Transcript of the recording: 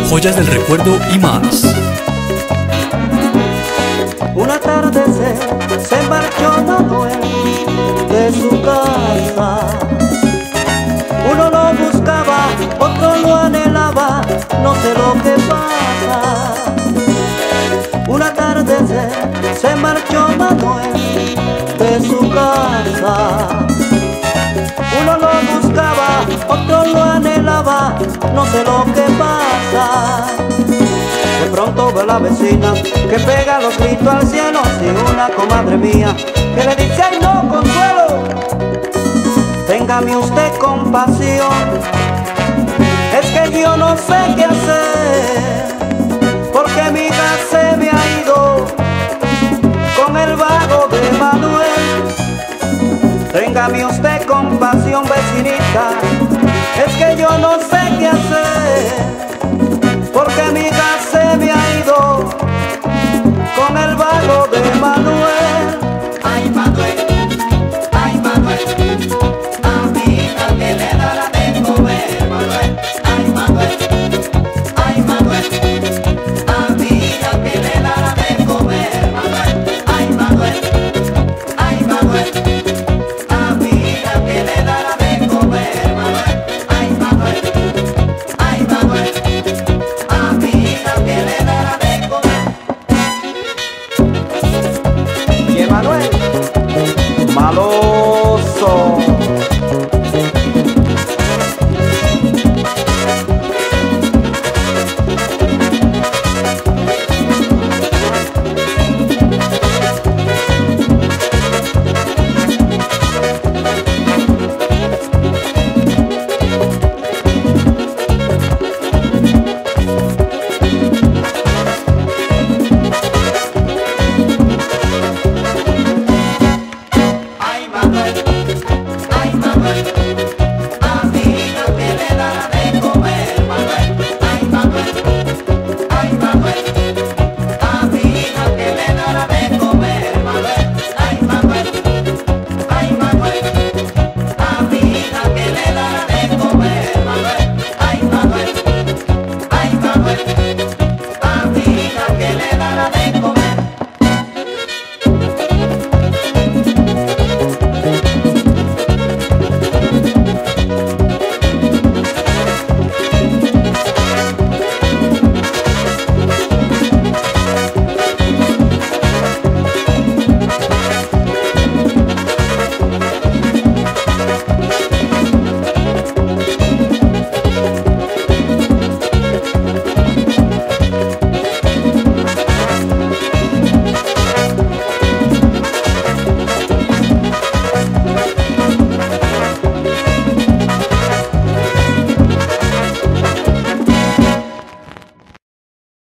joyas del recuerdo y más. Un atardecer se marchó Manuel de su casa. Uno lo buscaba, otro lo anhelaba, no sé lo que pasa. Un atardecer se marchó Manuel de su casa. Uno lo buscaba, otro lo anhelaba, no sé lo que pasa. De pronto ve la vecina que pega los gritos al cielo, y una comadre mía que le dice: ay no, Consuelo, téngame usted compasión, es que yo no sé qué hacer, porque mi hija se me ha ido con el vago de Manuel. Téngame usted compasión, vecinita, es que yo no sé qué hacer, porque mi hija se me ha ido con el vago de Manuel. Ay Manuel, a mi hija que le dará de comer, Manuel. Ay Manuel, a mi hija que le dará de comer, Manuel. Ay Manuel, a mi hija que le dará de comer, Manuel. Ay Manuel, a mi hija que le dará de comer. Y Manuel, maloso.